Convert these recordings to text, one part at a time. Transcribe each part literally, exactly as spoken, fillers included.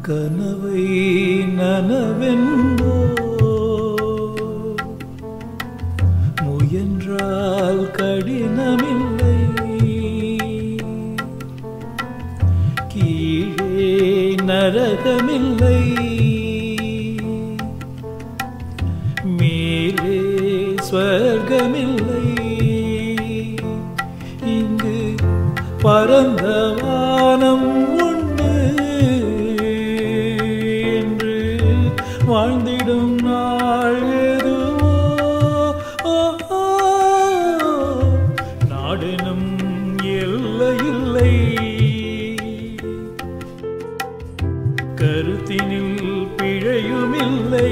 கனவை நனவென்போ முயன்றால் கடினமில்லை கீழே நரகமில்லை மேலே ஸ்வர்கமில்லை இங்கு பரந்த வானம் உண்டு என்று வாழ்ந்திடும் நாள் எதுவோ நாடெனும் எல்லையில்லை கருத்தினில் பிழையுமில்லை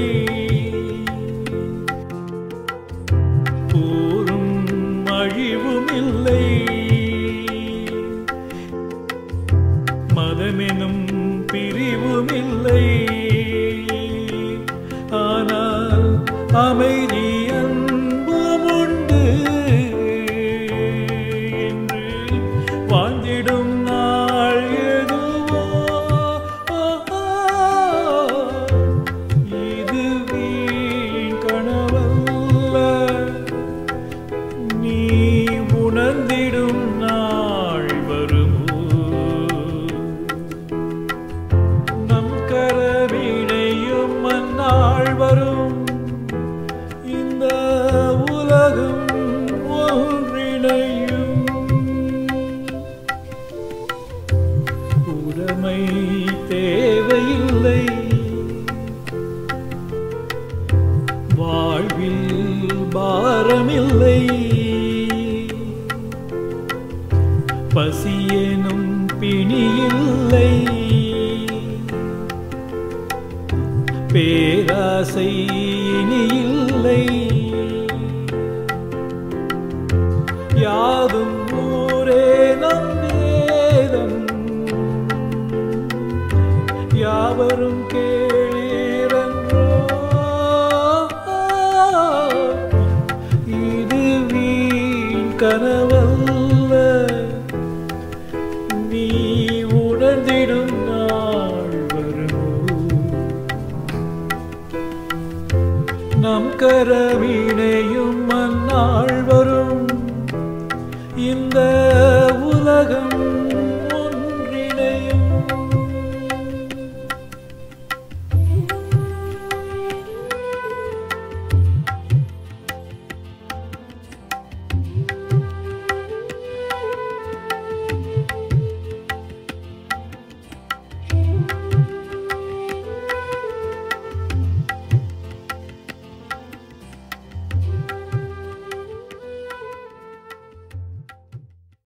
போரும் அழிவுமில்லை மதமெனும் பிரிவுமில்லை ஆனால் அமைதி அன்பும் உண்டு என்று வாழ்ந்திடும் நாள் எதுவோ இது வீண் கனவல்ல நீ உணர்ந்திடும் நாள் வருமோ நம் கரவினையும் அந்நாள் வரும் இந்த உலகம் ஒன்றிணையும் உடைமை தேவையில்லை வாழ்வில் பாரமில்லை பசியெனும் பிணியில்லை பேராசை இனியில்லை யாதும் ஊரே நம் வேதம் யாவரும் கேளீரன்றோ இது வீண் கனவல்ல நீ உணர்ந்திடும் நாள் வருமோ நம் கரவினையும் அந்நாள் வரும் இந்த